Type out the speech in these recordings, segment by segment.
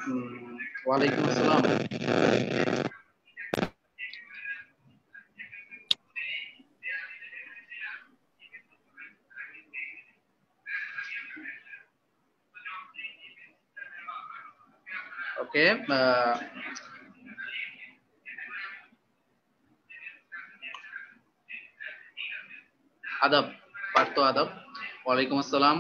ওয়ালাইকুম আসসালাম। ওকে, আদাব, পার্থ আদাব। ওয়ালাইকুম আসসালাম।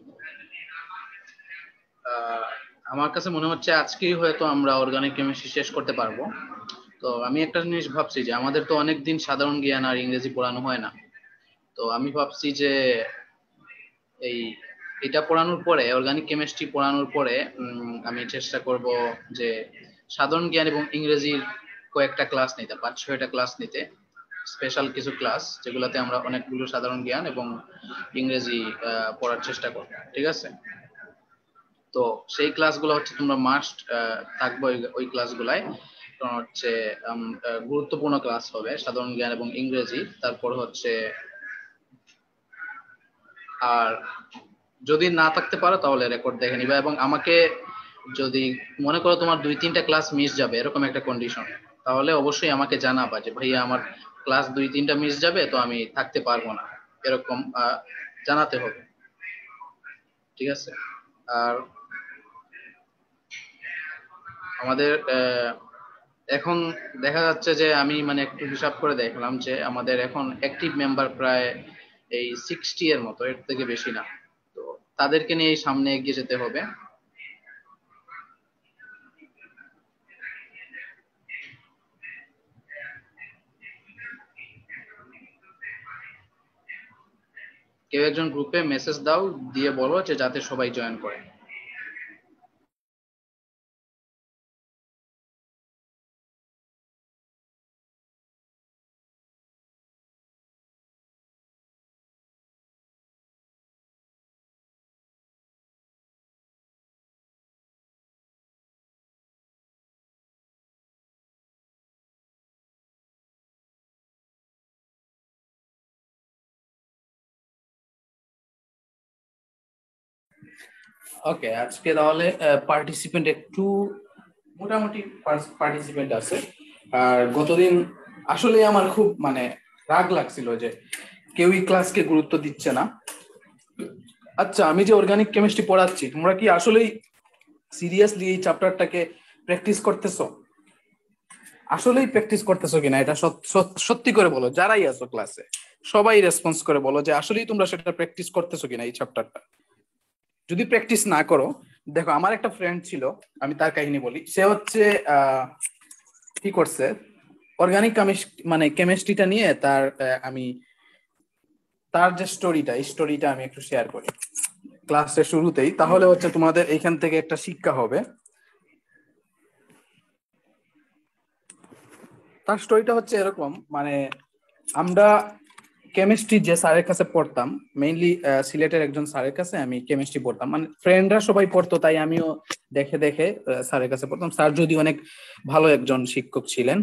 আমার কাছে মনে হচ্ছে আজকেই হয়তো আমরা অর্গানিক কেমিস্ট্রি শেষ করতে পারবো। তো আমি একটা জিনিস ভাবছি যে আমাদের তো অনেকদিন সাধারণ জ্ঞান আর ইংরেজি পড়ানো হয় না। তো আমি ভাবছি যে এই এটা পড়ানোর পরে, অর্গানিক কেমিস্ট্রি পড়ানোর পরে আমি চেষ্টা করব যে সাধারণ জ্ঞান এবং ইংরেজির কয়েকটা ক্লাস নিতে, 5-6টা ক্লাস নিতে, স্পেশাল কিছু ক্লাস যেগুলোতে আমরা অনেকগুলো সাধারণ জ্ঞান এবং ইংরেজি পড়ার চেষ্টা করব। ঠিক আছে? তো সেই ক্লাসগুলো হচ্ছে তোমরা মাস্ট থাকবে ওই ক্লাসগুলাই। কারণ হচ্ছে গুরুত্বপূর্ণ ক্লাস হবে সাধারণ জ্ঞান এবং ইংরেজি। তারপর হচ্ছে আর যদি না থাকতে পারো তাহলে রেকর্ড দেখে নিবা, এবং আমাকে যদি মনে করো তোমার 2-3টা ক্লাস মিস যাবে এরকম একটা কন্ডিশন, তাহলে অবশ্যই আমাকে জানাবা যে ভাইয়া আমার ক্লাস 2-3টা মিস যাবে, তো আমি থাকতে পারবো না, এরকম জানাতে হবে। ঠিক আছে? আর আমাদের এখন দেখা যাচ্ছে যে আমি মানে একটু হিসাব করে দেখলাম যে আমাদের এখন অ্যাক্টিভ মেম্বার প্রায় এই 60 এর মতো, এর থেকে বেশি না। তো তাদেরকে নিয়ে সামনে এগিয়ে যেতে হবে। কেউ একজন গ্রুপে মেসেজ দাও, দিয়ে বলো যে যাতে সবাই জয়েন করে। ওকে, আজকে তাহলে পার্টিসিপেন্ট একটু মোটামুটি পার্টিসিপেন্ট আছে। আর গতদিন আসলে আমার খুব মানে রাগ লাগছিল যে কেউই ক্লাসকে গুরুত্ব দিচ্ছে না। আচ্ছা, আমি যে অর্গানিক কেমিস্ট্রি পড়াচ্ছি, তোমরা কি আসলেই সিরিয়াসলি এই চ্যাপ্টারটাকে প্র্যাকটিস করতেছো? আসলেই প্র্যাকটিস করতেছো কিনা এটা সত্যি করে বলো। যারাই আছো ক্লাসে সবাই রেসপন্স করে বলো যে আসলেই তোমরা সেটা প্র্যাকটিস করতেছো কিনা এই চ্যাপ্টারটা। যদি প্র্যাকটিস না করো, দেখো আমার একটা ফ্রেন্ড ছিল, আমি তার কাহিনী বলি। সে হচ্ছে কি করছে, অর্গানিক মানে কেমিস্ট্রিটা নিয়ে তার আমি তার যে স্টোরিটা, এই স্টোরিটা আমি একটু শেয়ার করি ক্লাসের শুরুতেই, তাহলে হচ্ছে তোমাদের এইখান থেকে একটা শিক্ষা হবে। তার স্টোরিটা হচ্ছে এরকম, মানে আমরা কেমিস্ট্রি যে স্যারের কাছে পড়তাম, মেইনলি সিলেটের একজন স্যারের কাছে আমি কেমিস্ট্রি পড়তাম, মানে ফ্রেন্ডরা সবাই পড়তো তাই আমিও দেখে দেখে স্যারের কাছে পড়তাম। স্যার যদি অনেক ভালো একজন শিক্ষক ছিলেন,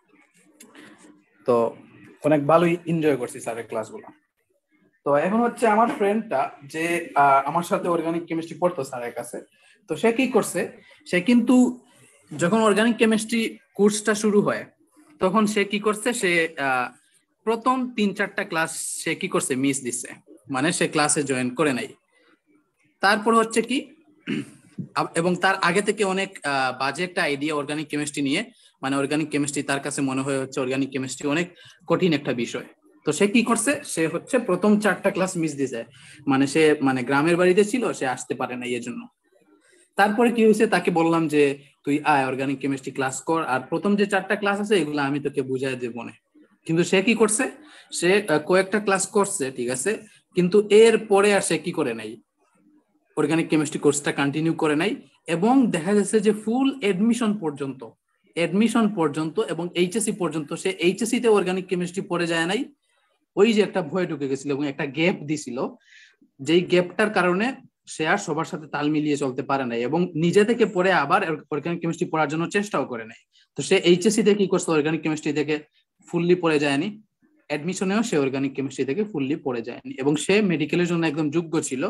তো অনেক ভালোই এনজয় করছি স্যারের ক্লাসগুলো। তো এখন হচ্ছে আমার ফ্রেন্ডটা যে আমার সাথে অর্গানিক কেমিস্ট্রি পড়তো স্যারের কাছে, তো সে কি করছে, সে কিন্তু যখন অর্গানিক কেমিস্ট্রি কোর্সটা শুরু হয় তখন সে কি করছে, সে প্রথম 3-4টা ক্লাস সে কি করছে, মিস দিচ্ছে, মানে সে ক্লাসে জয়েন করে নাই। তারপর হচ্ছে কি, এবং তার আগে থেকে অনেক বাজে একটা আইডিয়া অর্গানিক কেমিস্ট্রি নিয়ে, মানে অর্গানিক কেমিস্ট্রি তার কাছে মনে হয় হচ্ছে অর্গানিক কেমিস্ট্রি অনেক কঠিন একটা বিষয়। তো সে কি করছে, সে হচ্ছে প্রথম 4টা ক্লাস মিস দিয়েছে, মানে সে মানে গ্রামের বাড়িতে ছিল, সে আসতে পারে না এই জন্য। তারপরে কি হয়েছে, তাকে বললাম যে তুই আয় অর্গানিক কেমিস্ট্রি ক্লাস কর, আর প্রথম যে 4টা ক্লাস আছে এগুলো আমি তোকে বুঝাই দেবো না। কিন্তু সে কি করছে, সে কয়েকটা ক্লাস করছে, ঠিক আছে, কিন্তু এর পরে আর সে কি করে নাই, অর্গানিক কেমিস্ট্রি কোর্সটা কন্টিনিউ করে নাই। এবং দেখা যাচ্ছে যে ফুল এডমিশন পর্যন্ত এবং এইচএসসি পর্যন্ত সে এইচএসসি তে অর্গানিক কেমিস্ট্রি পড়ে যায় নাই। ওই যে একটা ভয় ঢুকে গেছিল এবং একটা গ্যাপ দিছিল, যেই গ্যাপটার কারণে সে আর সবার সাথে তাল মিলিয়ে চলতে পারে নাই এবং নিজে থেকে পড়ে আবার অর্গানিক কেমিস্ট্রি পড়ার জন্য চেষ্টাও করে নাই। তো সে এইচএসসি তে কি করছে, অর্গানিক কেমিস্ট্রি থেকে ফুললি পড়ে যায়নি, অ্যাডমিশনেও সে অর্গানিক কেমিস্ট্রি থেকে ফুললি পড়ে যায়নি, এবং সে মেডিকেলের জন্য একদম যোগ্য ছিল,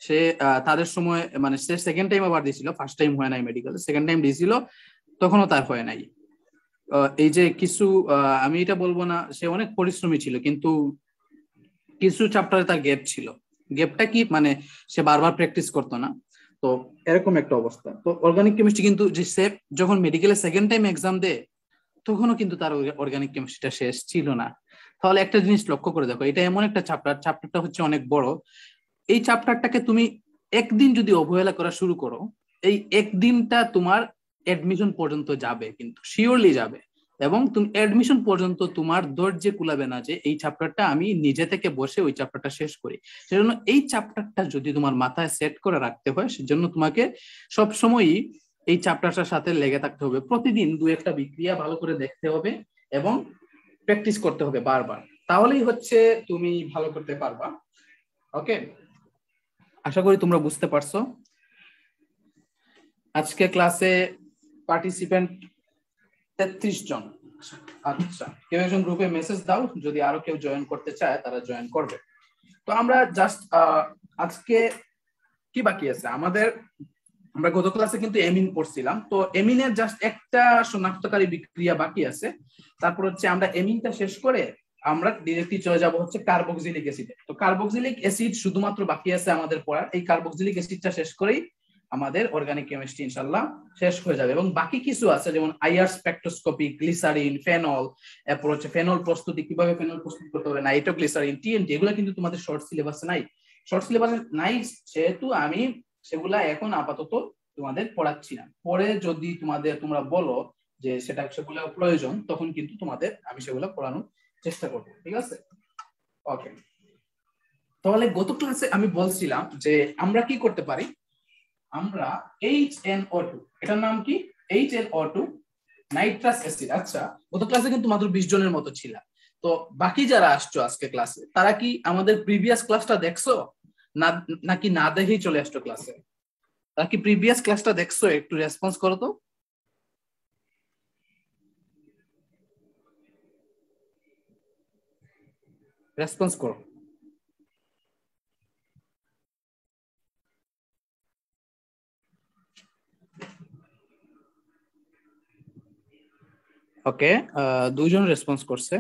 সে তাদের সময় মানে সে সেকেন্ড টাইম আবার দিয়েছিল, ফার্স্ট টাইম হয় নাই মেডিকেল, সেকেন্ড টাইম দিয়েছিল, তখনও তার হয় নাই। এই যে কিছু আমি এটা বলবো না সে অনেক পরিশ্রমী ছিল, কিন্তু কিছু চ্যাপ্টারে তার গ্যাপ ছিল। গ্যাপটা কি মানে সে বারবার প্র্যাকটিস করতো না, তো এরকম একটা অবস্থা। তো অর্গানিক কেমিস্ট্রি কিন্তু যে সে যখন মেডিকেলে সেকেন্ড টাইম এক্সাম দেয় তখনও কিন্তু তার অর্গানিক কেমিস্ট্রিটা শেষ ছিল না। তাহলে একটা জিনিস লক্ষ্য করে দেখো, এটা এমন একটা চ্যাপ্টারটা হচ্ছে অনেক বড়। এই চ্যাপ্টারটাকে তুমি একদিন যদি অবহেলা করা শুরু করো, এই একদিনটা তোমার এডমিশন পর্যন্ত যাবে, কিন্তু শিওরলি যাবে। এবং তুমি এডমিশন পর্যন্ত তোমার ধৈর্য কুলাবে না যে এই চ্যাপ্টারটা আমি নিজে থেকে বসে ওই চ্যাপ্টারটা শেষ করি। সেজন্য এই চ্যাপ্টারটা যদি তোমার মাথায় সেট করে রাখতে হয়, সেজন্য তোমাকে সবসময়ই এই চ্যাপ্টারটার সাথে লেগে থাকতে হবে, প্রতিদিন দু একটা বিক্রিয়া ভালো করে দেখতে হবে এবং প্র্যাকটিস করতে হবে বারবার, তাহলেই হচ্ছে তুমি ভালো করতে পারবা। ওকে, আশা করি তোমরা বুঝতে পারছো। আজকে ক্লাসে পার্টিসিপেন্ট 33 জন। আচ্ছা, কেউ একজন গ্রুপে মেসেজ দাও যদি আরো কেউ জয়েন করতে চায়, তারা জয়েন করবে। তো আমরা জাস্ট আজকে কি বাকি আছে আমাদের, আমরা গত ক্লাসে কিন্তু এমিন পড়ছিলাম, তো এমিনের জাস্ট একটা শনাক্তকারী বিক্রিয়া বাকি আছে। তারপর হচ্ছে আমরা এমিনটা শেষ করে আমরা ডিরেক্টলি চলে যাব হচ্ছে কার্বক্সিলিক অ্যাসিডে। তো কার্বক্সিলিক অ্যাসিড শুধুমাত্র বাকি আছে আমাদের পড়ার, এই কার্বক্সিলিক অ্যাসিডটা শেষ করেই আমাদের অর্গানিক কেমিস্ট্রি ইনশাআল্লাহ শেষ হয়ে যাবে। এবং বাকি কিছু আছে যেমন আইআর স্পেকট্রোস্কোপি, গ্লিসারিন, ফেনল, এরপর হচ্ছে ফেনল প্রস্তুতি, কিভাবে ফেনল প্রস্তুত করতে হবে, নাইট্রোগ্লিসারিন, টিএনটি, এগুলো কিন্তু তোমাদের শর্ট সিলেবাসে নাই। শর্ট সিলেবাসে নাই সেহেতু আমি সেগুলা এখন আপাতত তোমাদের পড়াচ্ছি না। পরে যদি তোমরা বলো যে সেগুলো প্রয়োজন, তখন কিন্তু তোমাদের আমি সেগুলো পড়ানোর চেষ্টা করবো, ঠিক আছে? ওকে, তাহলে গত ক্লাসে আমি বলছিলাম যে আমরা কি করতে পারি, আমরা HNO2, এটার নাম কি, HNO2 নাইট্রাস অ্যাসিড। আচ্ছা, গত ক্লাসে কিন্তু মাত্র 20 জনের মতো ছিল, তো বাকি যারা আসছো আজকে ক্লাসে তারা কি আমাদের প্রিভিয়াস ক্লাসটা দেখছো না, নাকি না দেখেই চলে আসছো ক্লাসে? তারা কি প্রিভিয়াস ক্লাসটা দেখছো? একটু রেসপন্স করো তো। রেসপন্স করো। ওকে, দুইজন রেসপন্স করছে।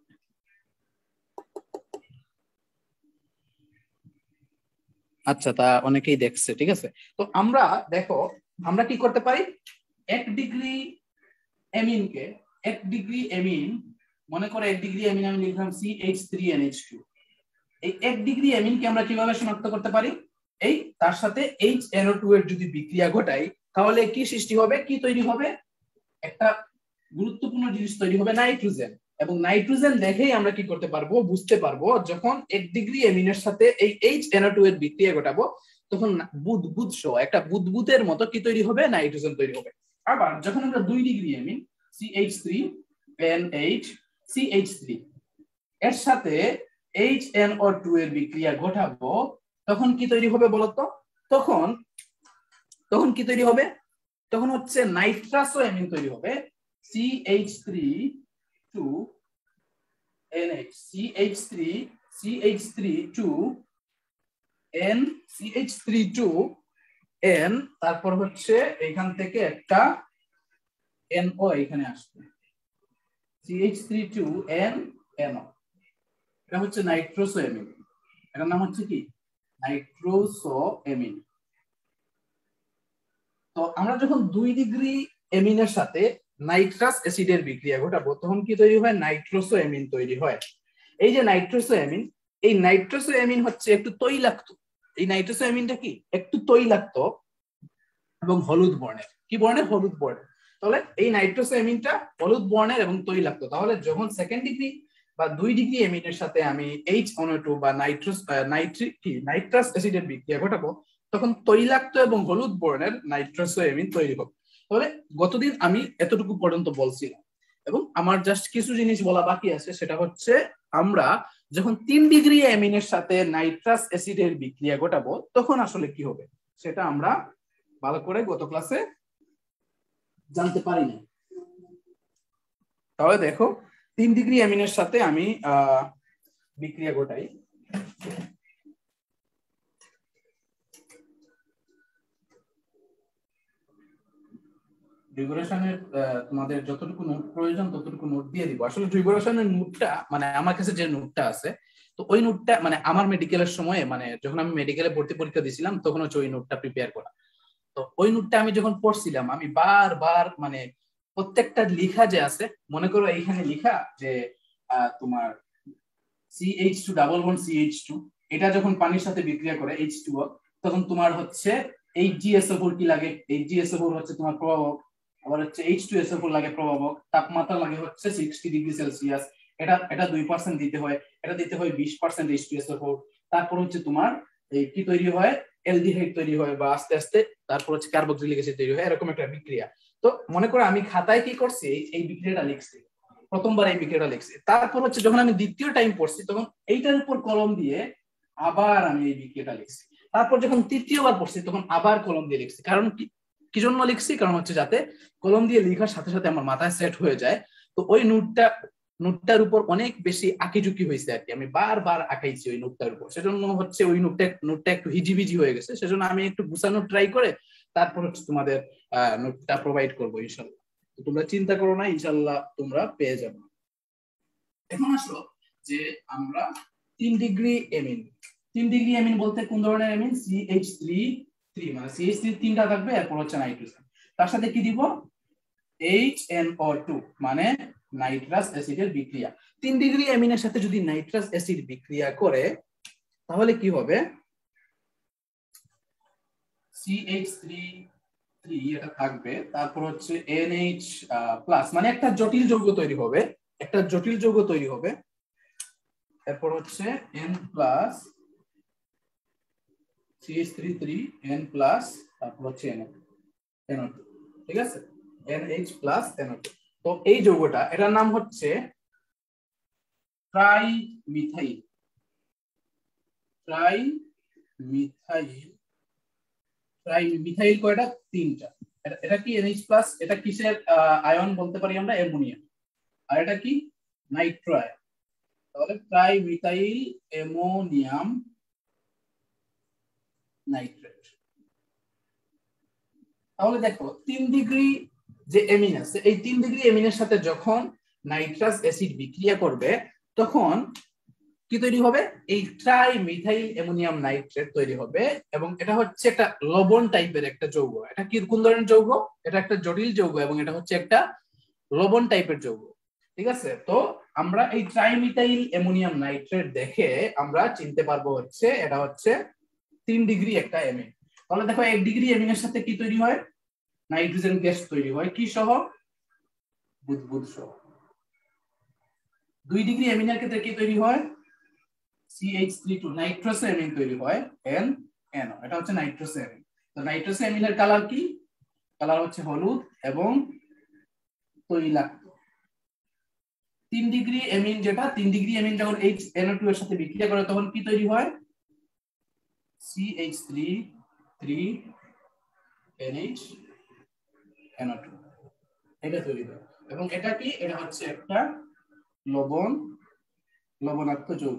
আচ্ছা, তা অনেকেই দেখছে, ঠিক আছে। তো আমরা দেখো আমরা কি করতে পারি, 1 ডিগ্রি এমিনকে, 1 ডিগ্রি এমিন, মনে করো 1 ডিগ্রি এমিন আমি লিখলাম CH3NH2। এই 1 ডিগ্রি এমিনকে আমরা কিভাবে শনাক্ত করতে পারি, এই তার সাথে HNO2 এর যদি বিক্রিয়া ঘটাই তাহলে কি সৃষ্টি হবে, কি তৈরি হবে, একটা গুরুত্বপূর্ণ জিনিস তৈরি হবে, নাইট্রোজেন। এবং নাইট্রোজেন দেখেই আমরা কি করতে পারবো, বুঝতে পারবো যখন 1 ডিগ্রি এমিনের সাথে এই HNO2 এর বিক্রিয়া ঘটাবো তখন বুদবুদ সহ একটা বুদবুদের মতো কি তৈরি হবে, নাইট্রোজেন তৈরি হবে। আবার যখন আমরা 2 ডিগ্রি এমিন CH3NH CH3 এর সাথে HNO2 এর বিক্রিয়া ঘটাবো তখন কি তৈরি হবে বলতো, তখন তখন কি তৈরি হবে, তখন হচ্ছে নাইট্রাসো এমিন তৈরি হবে, CH3 2NH CH3 2N, তারপর হচ্ছে এখান থেকে একটা NO এখানে আসবে, CH3 2NNO, এটা হচ্ছে নাইট্রোসো এমিন। এটার নাম হচ্ছে কি, নাইট্রোসো এমিন। তো আমরা যখন 2 ডিগ্রি এমিনের সাথে নাইট্রাস অ্যাসিডের বিক্রিয়া ঘটাবো তখন কি তৈরি হয়, নাইট্রোসো এমিন তৈরি হয়। এই যে নাইট্রোসো এমিন, এই নাইট্রোসো এমিন হচ্ছে একটু তৈলাক্ত। এই নাইট্রোসো এমিনটা কি, একটু তৈলাক্ত এবং হলুদ বর্ণের। কি বর্ণের, হলুদ বর্ণের। তাহলে এই নাইট্রোসো এমিনটা হলুদ বর্ণের এবং তৈলাক্ত, তাহলে যখন সেকেন্ড ডিগ্রি বা 2 ডিগ্রি এমিনের সাথে আমি HNO2 বা নাইট্রাস অ্যাসিডের বিক্রিয়া ঘটাবো তখন তৈলাক্ত এবং হলুদ বর্ণের নাইট্রোসো এমিন তৈরি হবে। তাহলে গতদিন আমি এতটুকু পর্যন্ত বলছিলাম, এবং আমার জাস্ট কিছু জিনিস বলা বাকি আছে, সেটা হচ্ছে আমরা যখন 3 ডিগ্রি এমিনের সাথে নাইট্রাস অ্যাসিডের বিক্রিয়া ঘটাবো তখন আসলে কি হবে সেটা আমরা ভালো করে গত ক্লাসে জানতে পারি না। তাহলে দেখো 3 ডিগ্রি অ্যামিনের সাথে আমি বিক্রিয়া ঘটাই, ডিউরেশনের তোমাদের যতটুকু নোট প্রয়োজন ততটুকু নোট দিয়ে দিব। আসলে ডিউরেশনের নোটটা মানে আমার কাছে যে নোটটা আছে, তো ওই নোটটা মানে আমার মেডিকেলের সময় মানে যখন আমি মেডিকেলে ভর্তি পরীক্ষা দিয়েছিলাম তখন হচ্ছে ওই নোটটা প্রিপেয়ার করা। তো ওই নোটটা আমি যখন পড়ছিলাম আমি বারবার মানে প্রত্যেকটা লেখা যে আছে, মনে করো এইখানে লেখা যে তোমার CH2 ডাবল বন্ড CH2 এটা যখন পানির সাথে বিক্রিয়া করে H2O, তখন তোমার হচ্ছে HgSO4 কি লাগে, HgSO4 হচ্ছে তোমার প্রভাবক, আবার হচ্ছে H2SO4 লাগে প্রভাবক, তাপমাত্রা লাগে হচ্ছে 60 ডিগ্রি সেলসিয়াস, এটা এটা 2% দিতে হয়, এটা দিতে হয় 20% H2SO4, তারপর হচ্ছে তোমার এই কি তৈরি হয়, অ্যালডিহাইড তৈরি হয় বা আস্তে আস্তে তারপর হচ্ছে কার্বক্সিলিক অ্যাসিড তৈরি হয়, এরকম একটা বিক্রিয়া। তো মনে করো আমি খাতায় কি করছি, এই বিক্রিয়াটা লিখছি, প্রথমবার এই বিক্রিয়াটা লিখছি, তারপর হচ্ছে যখন আমি দ্বিতীয় টাইম পড়ছি তখন এইটার উপর কলম দিয়ে আবার আমি এই বিক্রিয়াটা লিখছি, তারপর যখন তৃতীয়বার পড়ছি তখন আবার কলম দিয়ে লিখছি। কারণ কি জন্য লিখছি, কারণ হচ্ছে যাতে কলম দিয়ে লেখার সাথে সাথে আমার মাথায় সেট হয়ে যায়। তো ওই নোটটার উপর অনেক বেশি আঁকিঝুঁকি হয়েছে আর কি, আমি বারবার আঁকাইছি ওই নোটটার উপর, সেজন্য হচ্ছে ওই নোটটা একটু হিজিবিজি হয়ে গেছে, সেজন্য আমি একটু গুছানো ট্রাই করে তারপর হচ্ছে তোমাদের নোটটা প্রোভাইড করবো ইনশাল্লাহ। তোমরা চিন্তা করো না, ইনশাল্লাহ তোমরা পেয়ে যাবে। এখন আসলো যে আমরা 3 ডিগ্রি এমিন বলতে কোন ধরনের এমিন, CH3 মানে CH3 তিনটা থাকবে, এরপর হচ্ছে নাইট্রোজেন, তার সাথে কি দিব HNO2 মানে নাইট্রাস অ্যাসিডের বিক্রিয়া। 3 ডিগ্রি এমিনের সাথে যদি নাইট্রাস অ্যাসিড বিক্রিয়া করে তাহলে কি হবে, CH3 এটা থাকবে, তারপর হচ্ছে NH প্লাস মানে একটা জটিল যৌগ তৈরি হবে, একটা জটিল যৌগ তৈরি হবে, এরপর হচ্ছে N plus CH3 N plus তারপর হচ্ছে NO2, ঠিক আছে, NH প্লাস NO2। তো এই যৌগটা এটার নাম হচ্ছে ট্রাইমিথাইল, ট্রাইমিথাইল কয়টা, তিনটা। এটা কি NH প্লাস, এটা কিসের আয়ন বলতে পারি আমরা, অ্যামোনিয়াম, আর এটা কি নাইট্রো আয়ন, তাহলে ট্রাইমিথাইল অ্যামোনিয়াম নাইট্রেট। তাহলে দেখো 3 ডিগ্রি যে এমিন আছে, এই 3 ডিগ্রি এমিনের সাথে যখন নাইট্রাস অ্যাসিড বিক্রিয়া করবে তখন কি তৈরি হবে, এই ট্রাইমিথাইল অ্যামোনিয়াম নাইট্রেট তৈরি হবে, এবং এটা হচ্ছে একটা লবণ টাইপের একটা যৌগ। এটা কি কোন ধরনের যৌগ, এটা একটা জটিল যৌগ এবং এটা হচ্ছে একটা লবণ টাইপের যৌগ, ঠিক আছে। তো আমরা এই ট্রাইমিথাইল অ্যামোনিয়াম নাইট্রেট দেখে আমরা চিনতে পারবো হচ্ছে এটা হচ্ছে 3 ডিগ্রি একটা এমিন। তাহলে দেখো 1 ডিগ্রি এমিনের সাথে কি তৈরি হয়, নাইট্রোজেন গ্যাস তৈরি হয়, কি সহ, বুদবুদ সহ। 2 ডিগ্রি এমিনের ক্ষেত্রে কি তৈরি হয়, CH3 নাইট্রাস অ্যামিন তৈরি হয়, NO, এটা হচ্ছে নাইট্রাস অ্যামিন। তো নাইট্রাস অ্যামিনের কালার কি, কালার হচ্ছে হলুদ এবং তৈলাক্ত। 3 ডিগ্রি এমিন যেটা, 3 ডিগ্রি এমিন যখন NO2 এর সাথে বিক্রিয়া করে তখন কি তৈরি হয়, CH3 NH NO2 এটা তৈরি হয়, এবং এটা কি, এটা হচ্ছে একটা লবণাক্ত যৌগ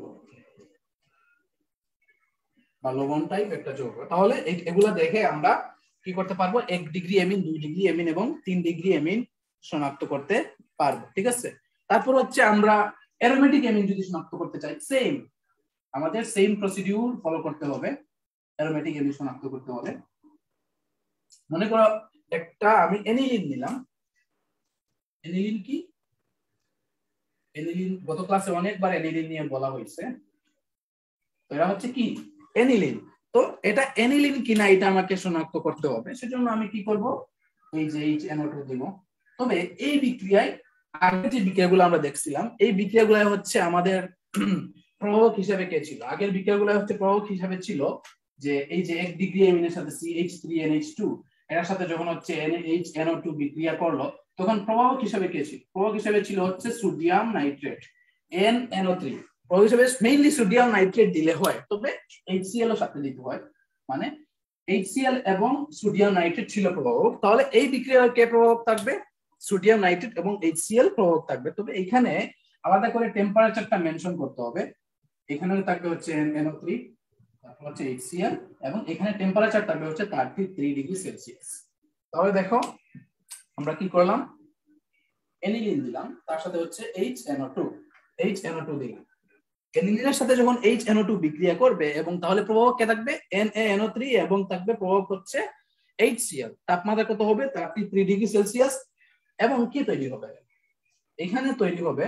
বা লবণ টাইপ একটা যৌগ। তাহলে এগুলা দেখে আমরা কি করতে পারবো, 1 ডিগ্রি এমিন, 2 ডিগ্রি এমিন এবং 3 ডিগ্রি এমিন শনাক্ত করতে পারবো, ঠিক আছে। তারপর হচ্ছে আমরা অ্যারোমেটিক এমিন যদি শনাক্ত করতে চাই, আমাদের সেম প্রসিডিউর ফলো করতে হবে। অ্যারোমেটিক এমিন শনাক্ত করতে হলে মনে করো একটা আমি এনিলিন নিলাম, এনিলিন কি, এনিলিন গত ক্লাসে অনেকবার এনিলিন নিয়ে বলা হয়েছে, তো এটা হচ্ছে কি এনিলিন। তো এটা এনিলিন কিনা এটা আমাকে শনাক্ত করতে হবে, সেজন্য আমি কি করব, এই যে HNO2 দিব। তবে এই বিক্রিয়ায় আগের যে বিক্রিয়াগুলো আমরা দেখছিলাম, এই বিক্রিয়াগুলো হচ্ছে আমাদের প্রভাবক হিসেবে কে ছিল, আগের বিক্রিয়াগুলো হচ্ছে প্রভাবক হিসেবে ছিল যে এই যে 1 ডিগ্রি এমিনের সাথে CH3NH2 এর সাথে যখন হচ্ছে NH NO2 বিক্রিয়া করলো তখন প্রভাবক হিসেবে কে ছিল, প্রভাবক হিসেবে ছিল হচ্ছে সোডিয়াম নাইট্রেট NNO3। প্রভাবক হিসেবে মেইনলি সোডিয়াম নাইট্রেট দিলে হয়, তবে HCl ও সাথে দিতে হয়, মানে HCl এবং সোডিয়াম নাইট্রেট ছিল প্রভাবক। তাহলে এই বিক্রিয়ায় কে প্রভাবক থাকবে, সোডিয়াম নাইট্রেট এবং HCl প্রভাবক থাকবে। তবে এখানে আলাদা করে টেম্পারেচারটা মেনশন করতে হবে, এখানে থাকবে হচ্ছে NO3, তারপর হচ্ছে HCl, এবং এখানে টেম্পারেচার থাকবে হচ্ছে 33 ডিগ্রি সেলসিয়াস। তাহলে দেখো আমরা কি করলাম, অ্যানিলিন দিলাম, তার সাথে হচ্ছে HNO2 দিলাম। অ্যানিলিনের সাথে যখন HNO2 বিক্রিয়া করবে এবং তাহলে প্রভাবক কে থাকবে, NaNO3, এবং থাকবে প্রভাবক হচ্ছে HCl। তাপমাত্রা কত হবে, 33 ডিগ্রি সেলসিয়াস। এবং কি তৈরি হবে, এখানে তৈরি হবে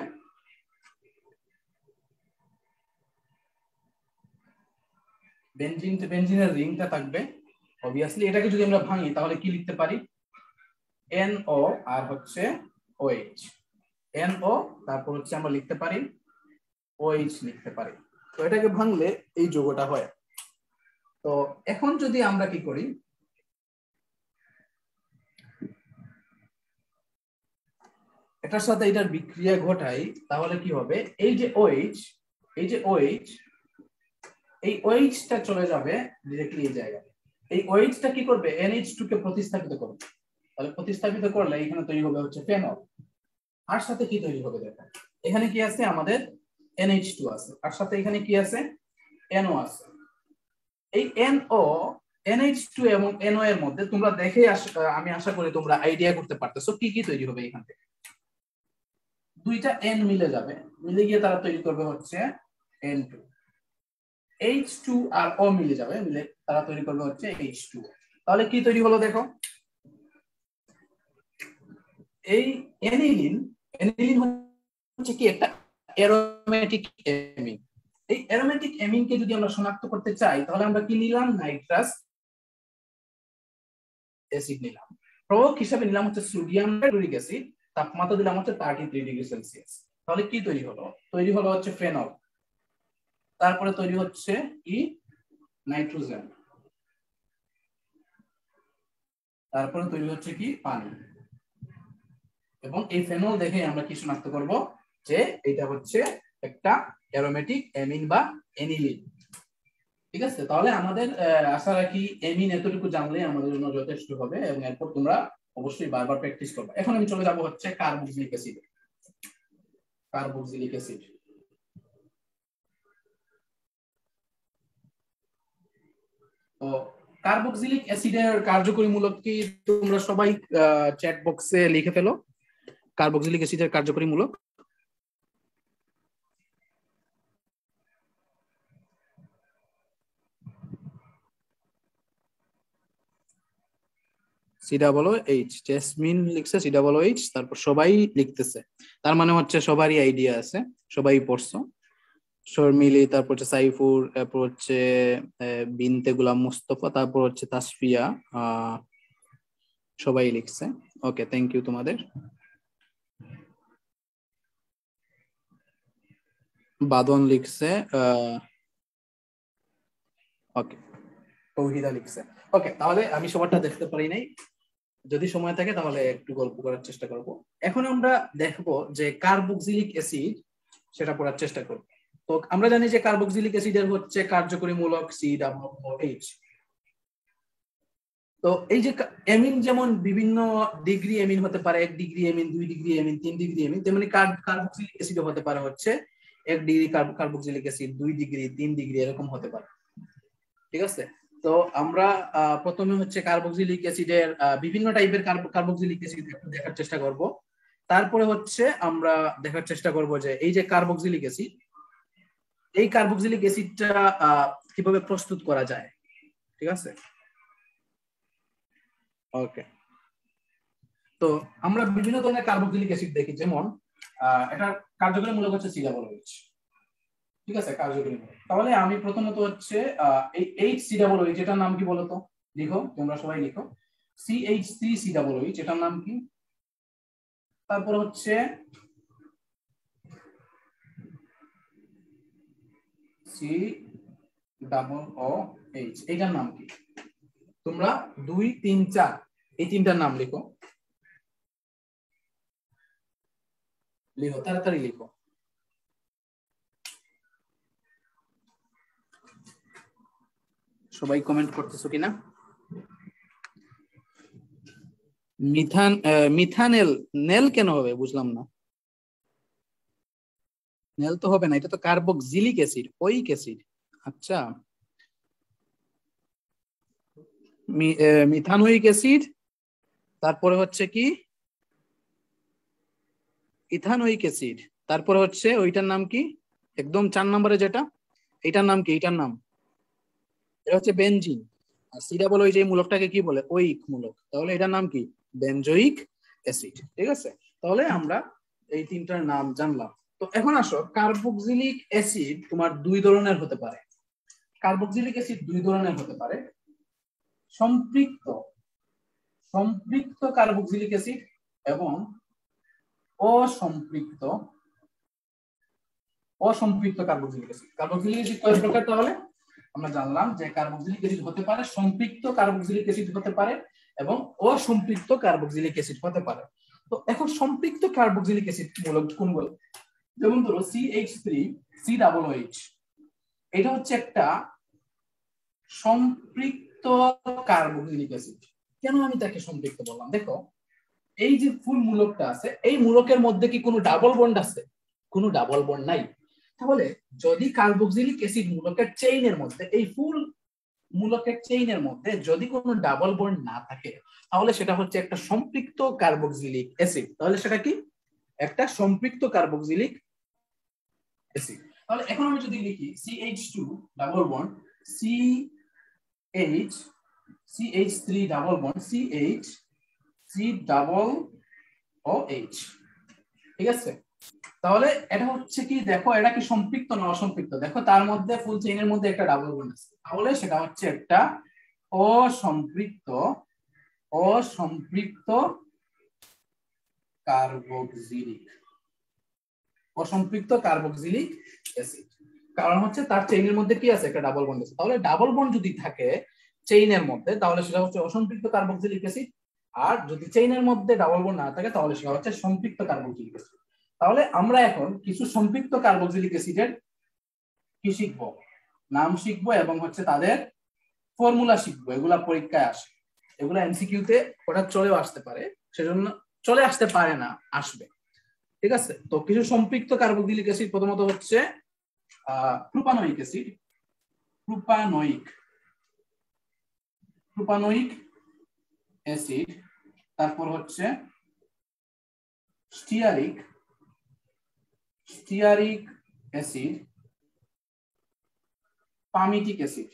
বেনজিনের রিংটা থাকবে অবভিয়াসলি। এটাকে যদি আমরা ভাঙি তাহলে কি লিখতে পারি, NO আর হচ্ছে OH, NO তারপর হচ্ছে আমরা লিখতে পারি OH লিখতে পারি। তো এটাকে ভাঙলে এই যৌগটা হয়। তো এখন যদি আমরা কি করি, এটার সাথে এটার বিক্রিয়া ঘটাই, তাহলে কি হবে, এই যে OH, এই OH টা চলে যাবে ডিরেক্টলি এই জায়গায়। এই OH টা কি করবে, NH2 কে প্রতিস্থাপিত করবে। তাহলে প্রতিস্থাপিত করলে এখানে তৈরি হবে হচ্ছে ফেনল। আর সাথে কি তৈরি হবে দেখো, এখানে কি আছে, আমাদের NH2 আছে, আর সাথে এখানে কি আছে, NO আছে। এই NO, NH2 এবং NO এর মধ্যে তোমরা দেখে আমি আশা করি তোমরা আইডিয়া করতে পারতেছো কি কি তৈরি হবে। এখান থেকে দুইটা N মিলে যাবে, মিলে গিয়ে তারা তৈরি করবে হচ্ছে N2। H2 আর O মিলে যাবে, মিলে তারা তৈরি করবে হচ্ছে H2। তাহলে কি তৈরি হলো দেখো, এই অ্যানিলিন হচ্ছে কি একটা অ্যারোমেটিক অ্যামিন। এই অ্যারোমেটিক অ্যামিনকে যদি আমরা শনাক্ত করতে চাই তাহলে আমরা কি নিলাম, নাইট্রাস অ্যাসিড নিলাম। প্রভাবক হিসেবে নিলাম হচ্ছে সোডিয়াম ক্লোরিক অ্যাসিড, তাপমাত্রা দিলাম হচ্ছে 33 ডিগ্রি সেলসিয়াস। তাহলে কি তৈরি হলো, তৈরি হলো হচ্ছে ফেনল, তারপরে তৈরি হচ্ছে কি নাইট্রোজেন, তারপরে তৈরি হচ্ছে কি পানি। এবং এই ফেনল দেখে আমরা কি শনাক্ত করব, যে এটা হচ্ছে একটা অ্যারোমেটিক অ্যামিন বা অ্যানিলিন। ঠিক আছে, তাহলে আমাদের আশা রাখি অ্যামিন এতটুকু জানলে আমাদের জন্য যথেষ্ট হবে, এবং এরপর তোমরা অবশ্যই বারবার প্র্যাকটিস করবে। এখন আমি চলে যাব হচ্ছে কার্বক্সিলিক অ্যাসিড। কার্বক্সিলিক অ্যাসিড, তো কার্বক্সিলিক অ্যাসিডের কার্যকরী মূলক কি তোমরা সবাই চ্যাট বক্সে লিখে ফেলো, কার্বক্সিলিক অ্যাসিডের কার্যকরী মূলক। COOH, জেসমিন লিখছে COOH, তারপর সবাই লিখতেছে, তার মানে হচ্ছে সবারই আইডিয়া আছে, সবাই পড়ছো। শর্মিলি, তারপর হচ্ছে সাইফুর, তারপর হচ্ছে বিনতে গুলাম মুস্তফা, তারপর হচ্ছে তাসফিয়া, সবাই লিখছে। ওকে, থ্যাংক ইউ তোমাদের। বাদন লিখছে, ওকে, তৌহিদা লিখছে। ওকে, তাহলে আমি সবারটা দেখতে পারি নাই, যদি সময় থাকে তাহলে একটু গল্প করার চেষ্টা করব। এখন আমরা দেখব যে কার্বক্সিলিক অ্যাসিড, সেটা পড়ার চেষ্টা করব। তো আমরা জানি যে কার্বক্সিলিক অ্যাসিডের হচ্ছে কার্যকরী মূলক COOH। তো এই যে অ্যামিন যেমন বিভিন্ন ডিগ্রি অ্যামিন হতে পারে, 1 degree amine, 2 degree amine, 3 degree amine, তেমনি কার্বক্সিলিক অ্যাসিড হতে পারে হচ্ছে 1 degree carboxylic acid, 2 degree, 3 degree, এরকম হতে পারে। ঠিক আছে, তো আমরা প্রথমে হচ্ছে কার্বক্সিলিক অ্যাসিডের বিভিন্ন টাইপের কার্বক্সিলিক অ্যাসিড দেখার চেষ্টা করব। তারপরে হচ্ছে আমরা দেখার চেষ্টা করব যে এই যে কার্বক্সিলিক অ্যাসিড, এই কার্বক্সিলিক অ্যাসিডটা কিভাবে প্রস্তুত করা যায়। ঠিক আছে, ওকে। তো আমরা বিভিন্ন ধরনের কার্বক্সিলিক অ্যাসিড দেখি, যেমন এটা কার্যকরী মূলক হচ্ছে COOH। ঠিক আছে, কার্যকরী মূলক। তাহলে আমি প্রথমত হচ্ছে এই HCOOH, এটার নাম কি বলতো, লিখো, তোমরা সবাই লিখো, CH3COOH, এটার নাম কি। তারপর হচ্ছে COOH, এটার নাম কি। তোমরা 2, 3, 4 এই তিনটার নাম লিখো, লিখো, তাড়াতাড়ি লিখো। সবাই কমেন্ট করতেছো কিনা। মিথানেল, নেল কেন হবে বুঝলাম না, নেল তো হবে না, এটা তো কার্বক্সিলিক অ্যাসিড, ওইক অ্যাসিড। আচ্ছা, মিথানোইক অ্যাসিড, তারপরে হচ্ছে কি ইথানোয়িক অ্যাসিড, তারপর হচ্ছে ওইটার নাম কি, একদম 4 নম্বরে যেটা, এটার নাম কি, এটার নাম এটা হচ্ছে বেনজিন। আর সি ডাবল ওই যে মূলকটাকে কি বলে, ওইক মূলক, তাহলে এটার নাম কি, বেনজোইক অ্যাসিড। ঠিক আছে, তাহলে আমরা এই তিনটার নাম জানলাম। তো এখন আসো, কার্বক্সিলিক অ্যাসিড তোমার দুই ধরনের হতে পারে। কার্বক্সিলিক অ্যাসিড দুই ধরনের হতে পারে, সম্পৃক্ত সম্পৃক্ত কার্বক্সিলিক অ্যাসিড এবং অসম্পৃক্ত অসম্পৃক্ত কার্বক্সিলিক অ্যাসিড। কার্বক্সিলিক অ্যাসিড কয় প্রকার, তাহলে আমরা জানলাম যে কার্বক্সিলিক অ্যাসিড হতে পারে, সম্পৃক্ত কার্বক্সিলিক অ্যাসিড হতে পারে এবং অসম্পৃক্ত কার্বক্সিলিক অ্যাসিড হতে পারে। তো এখন সম্পৃক্ত কার্বক্সিলিক অ্যাসিড মূলক কোনগুলো, যেমন ধরো CH3COOH, এটা হচ্ছে একটা সম্পৃক্ত কার্বক্সিলিক অ্যাসিড। কেন আমি তাকে সম্পৃক্ত বললাম, দেখো এই যে ফুল মূলকটা আছে, এই মূলকের মধ্যে কি কোনো ডাবল বন্ড আছে, কোনো ডাবল বন্ড নাই। তাহলে যদি কার্বক্সিলিক অ্যাসিড মূলকের চেইনের মধ্যে, এই ফুল মূলকের চেইনের মধ্যে যদি কোনো ডাবল বন্ড না থাকে, তাহলে সেটা হচ্ছে একটা সম্পৃক্ত কার্বক্সিলিক অ্যাসিড। তাহলে সেটা কি, একটা সম্পৃক্ত কার্বক্সিলিক অ্যাসিড। তাহলে এখন আমি যদি লিখি CH2 double bond CH3 double bond CH3 double OH, ঠিক আছে, তাহলে এটা হচ্ছে কি, দেখো এটা কি সম্পৃক্ত না অসম্পৃক্ত, দেখো তার মধ্যে ফুল চেইনের মধ্যে একটা ডাবল বন্ড আছে, তাহলে সেটা হচ্ছে একটা অসম্পৃক্ত অসম্পৃক্ত কার্বক্সিলিক অসম্পৃক্ত কার্বক্সিলিক অ্যাসিড। কারণ হচ্ছে তার চেইনের মধ্যে কি আছে, একটা ডাবল বন্ড আছে। তাহলে ডাবল বন্ড যদি থাকে চেইনের মধ্যে, তাহলে সেটা হচ্ছে অসম্পৃক্ত কার্বক্সিলিক অ্যাসিড। আর যদি চেইনের মধ্যে ডাবল বন্ড না থাকে, তাহলে সেটা হচ্ছে সম্পৃক্ত কার্বক্সিলিক অ্যাসিড। তাহলে আমরা এখন কিছু সম্পৃক্ত কার্বক্সিলিক অ্যাসিডের কি শিখবো, নাম শিখবো এবং হচ্ছে তাদের ফর্মুলা শিখবো। এগুলা পরীক্ষায় আসে, এগুলা এমসিকিউ তে ওটা চলেও আসতে পারে, সেজন্য চলে আসতে পারে না, আসবে। ঠিক আছে, তো কিছু সম্পৃক্ত কার্বক্সিলিক অ্যাসিড প্রথমত হচ্ছে propanoic acid, propanoic propanoic acid, তারপর হচ্ছে stearic stearic acid, palmitic acid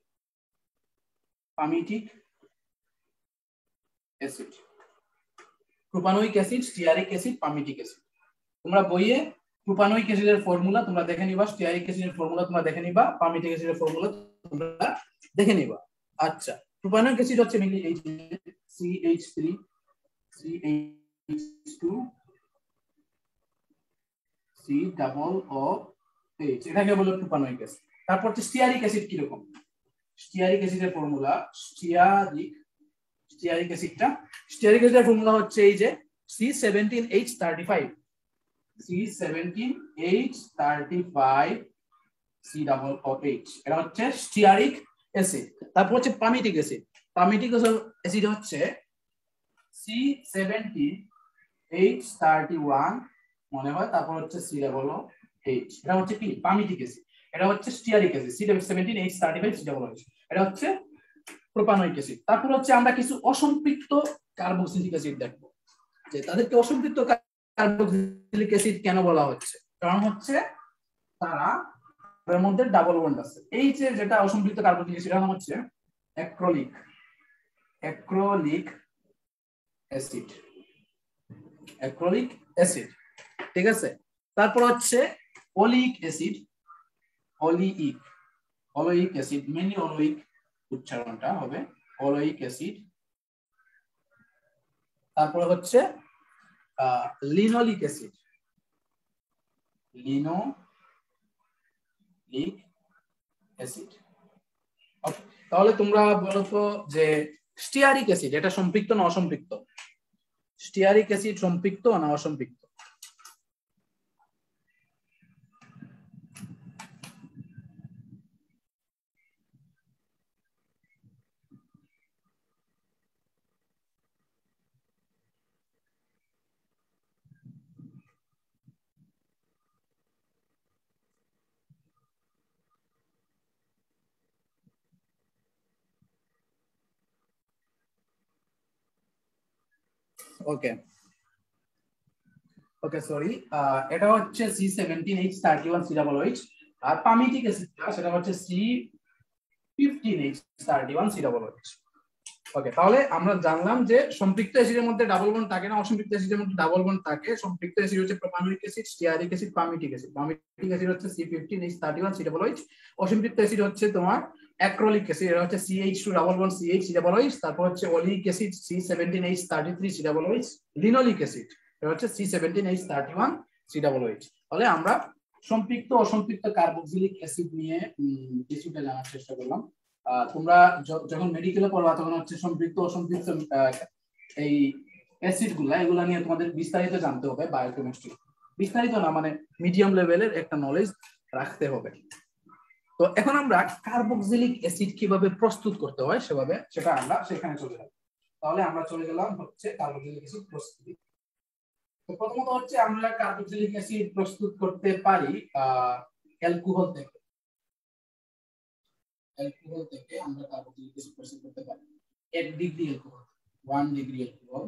palmitic acid, propanoic acid, stearic acid, palmitic acid. তোমরা বইয়ে প্রোপানোয়িক অ্যাসিডের ফর্মুলা তোমরা দেখে নিবা, স্টিয়ারিক অ্যাসিডের ফর্মুলা তোমরা দেখে নিবা, পামিটিক অ্যাসিডের ফর্মুলা তোমরা দেখে নিবা। আচ্ছা, প্রোপানোয়িক অ্যাসিড হচ্ছে মেইনলি এই CH3 CH2 COOH, এটাকে বলে প্রোপানোয়িক অ্যাসিড। তারপর হচ্ছে স্টিয়ারিক অ্যাসিড কি রকম, স্টিয়ারিক অ্যাসিডের ফর্মুলা, স্টিয়ারিক অ্যাসিডের ফর্মুলা হচ্ছে এই যে C17H35 C17H35 এটা হচ্ছে স্টিয়ারিক অ্যাসিড। তারপর হচ্ছে পামিটিক অ্যাসিড, পামিটিক অ্যাসিড হচ্ছে C17H31 মনে হয়, তারপর হচ্ছে COOH, এটা হচ্ছে কি পামিটিক অ্যাসিড। এটা হচ্ছে স্টিয়ারিক অ্যাসিড C17H35 COOH, এটা হচ্ছে প্রোপানোয়িক অ্যাসিড। তারপর হচ্ছে আমরা কিছু অসম্পৃক্ত কার্বক্সিলিক অ্যাসিড দেখবো, যে তাদেরকে অসম্পৃক্ত কার্বক্সিলিক অ্যাসিড কেন বলা হচ্ছে, কারণ হচ্ছে তারা এর মধ্যে ডাবল বন্ড আছে। এই যে যেটা অসম্পৃক্ত কার্বক্সিলিক অ্যাসিড, এর নাম হচ্ছে অ্যাক্রোলিক অ্যাসিড অ্যাক্রোলিক অ্যাসিড, ঠিক আছে। তারপর হচ্ছে oleic acid, oleic acid, mainly oleic উচ্চারণটা হবে অলোইক অ্যাসিড। তারপর হচ্ছে লিনোলিক অ্যাসিড, লিনোলিক অ্যাসিড। তাহলে তোমরা বলতো যে স্টিয়ারিক অ্যাসিড এটা সম্পৃক্ত না অসম্পৃক্ত, স্টিয়ারিক অ্যাসিড সম্পৃক্ত না অসম্পৃক্ত? ওকে, ওকে সরি, এটা হচ্ছে C17H31COOH, আর পামিটিক অ্যাসিডটা সেটা হচ্ছে C15H31COOH। ওকে, তাহলে আমরা জানলাম যে সম্পৃক্ত অ্যাসিডের মধ্যে ডাবল বন্ড থাকে না, অসম্পৃক্ত অ্যাসিডের মধ্যে ডাবল বন্ড থাকে। সম্পৃক্ত অ্যাসিড হচ্ছে propanoic acid, stearic acid, palmitic acid. Palmitic acid হচ্ছে C15H31COOH, অসম্পৃক্ত অ্যাসিড হচ্ছে তোমার অ্যাক্রিলিক অ্যাসিড, এটা হচ্ছে CH2 double bond CH COOH। তারপর হচ্ছে oleic acid C17H33COOH, linoleic acid এটা হচ্ছে C17H31COOH। তাহলে আমরা সম্পৃক্ত অসম্পৃক্ত কার্বক্সিলিক অ্যাসিড নিয়ে কিছুটা জানার চেষ্টা করলাম। তোমরা যখন মেডিকেলে পড়বা তখন হচ্ছে সম্পৃক্ত অসম্পৃক্ত এই অ্যাসিড এগুলা নিয়ে তোমাদের বিস্তারিত জানতে হবে। বায়োকেমিস্ট্রি বিস্তারিত না, মানে মিডিয়াম লেভেলের একটা নলেজ রাখতে হবে। তো এখন আমরা কার্বক্সিলিক অ্যাসিড কিভাবে প্রস্তুত করতে হয় সেটা আমরা সেখানে চলে যাব। তাহলে আমরা চলে গেলাম হচ্ছে কার্বক্সিলিক অ্যাসিড প্রস্তুতি। তো প্রথমত হচ্ছে আমরা কার্বক্সিলিক অ্যাসিড প্রস্তুত করতে পারি অ্যালকোহল থেকে। অ্যালকোহল থেকে আমরা কার্বক্সিলিক অ্যাসিড প্রস্তুত করতে পারি 1 ডিগ্রি অ্যালকোহল, 1 ডিগ্রি অ্যালকোহল।